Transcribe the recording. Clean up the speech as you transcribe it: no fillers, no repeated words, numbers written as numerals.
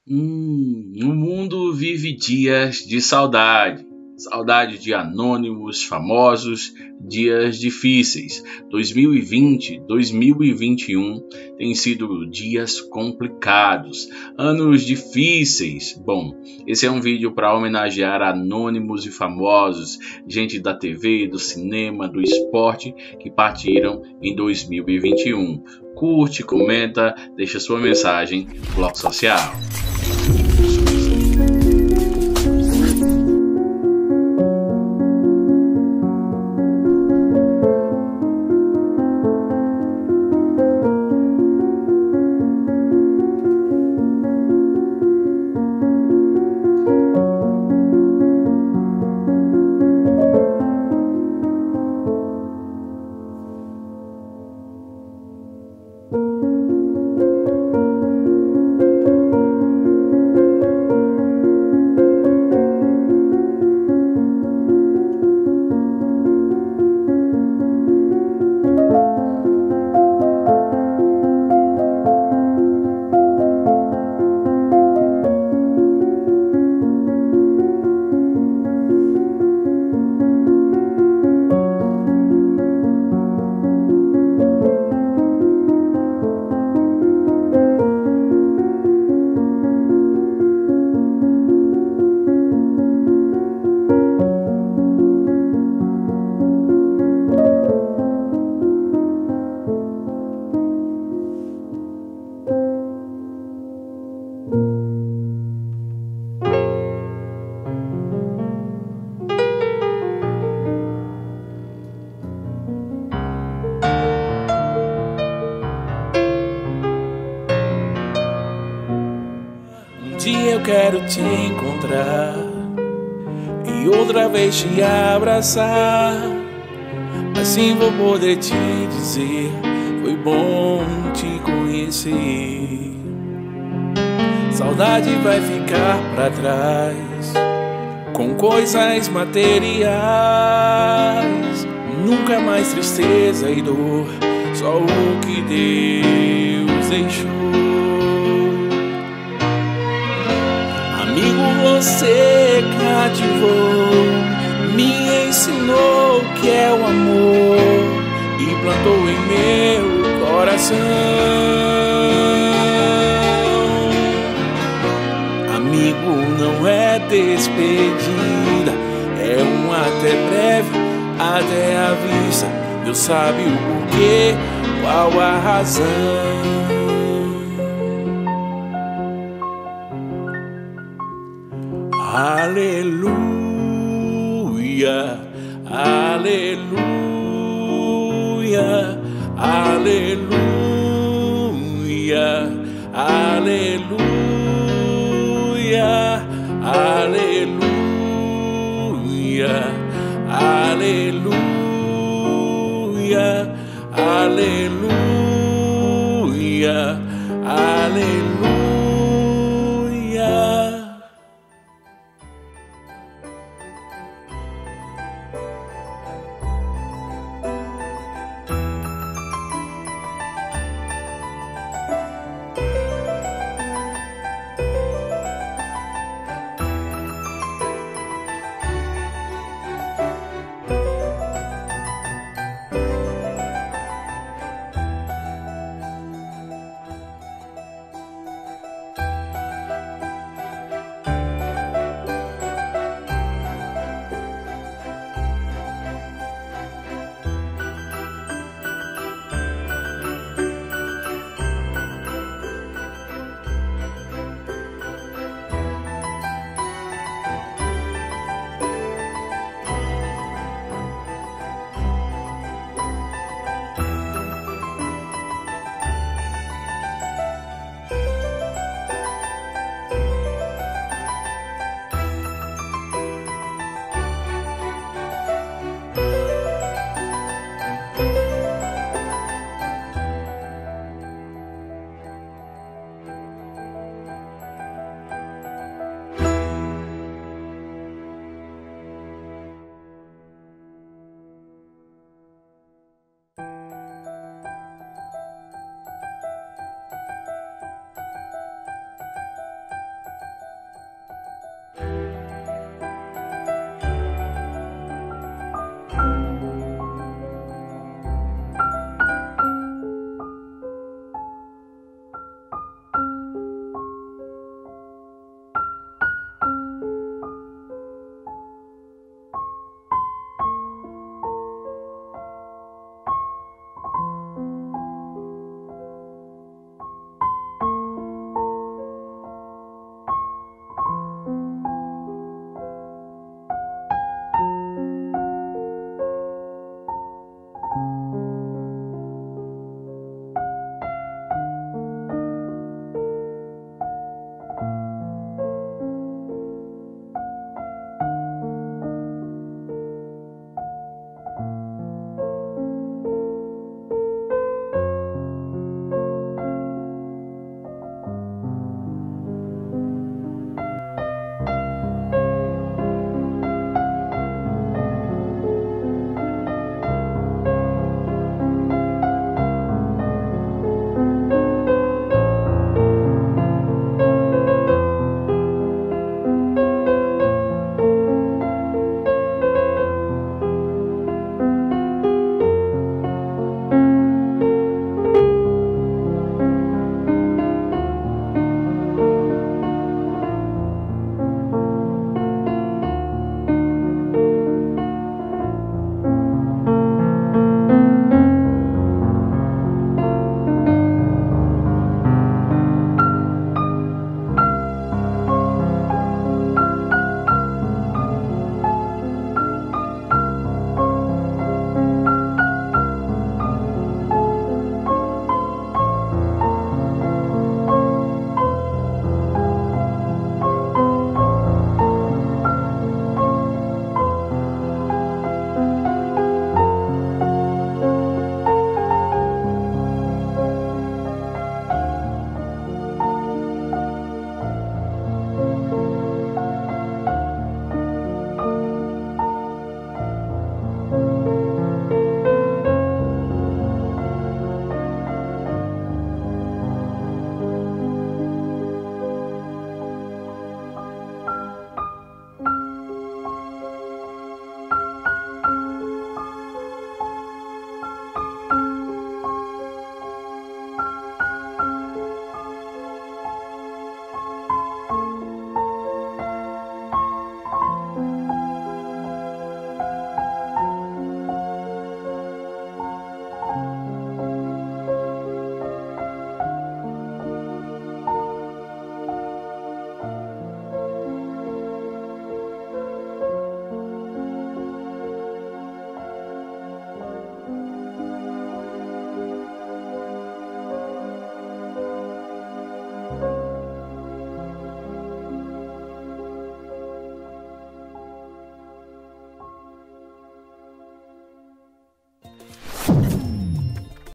O mundo vive dias de saudade. Saudade de anônimos, famosos, dias difíceis. 2020, 2021 têm sido dias complicados, anos difíceis. Bom, esse é um vídeo para homenagear anônimos e famosos, gente da TV, do cinema, do esporte que partiram em 2021. Curte, comenta, deixa sua mensagem, Bloco Social. Um dia eu quero te encontrar e outra vez te abraçar. Assim vou poder te dizer: foi bom te conhecer. Saudade vai ficar pra trás com coisas materiais. Nunca mais tristeza e dor, só o que Deus deixou. Amigo, você cativou, me ensinou o que é o amor e plantou em meu coração. Amigo, não é despedida, é um até breve, até a vista. Deus sabe o porquê, qual a razão. Aleluia, aleluia, aleluia, aleluia, aleluia, aleluia, aleluia, aleluia.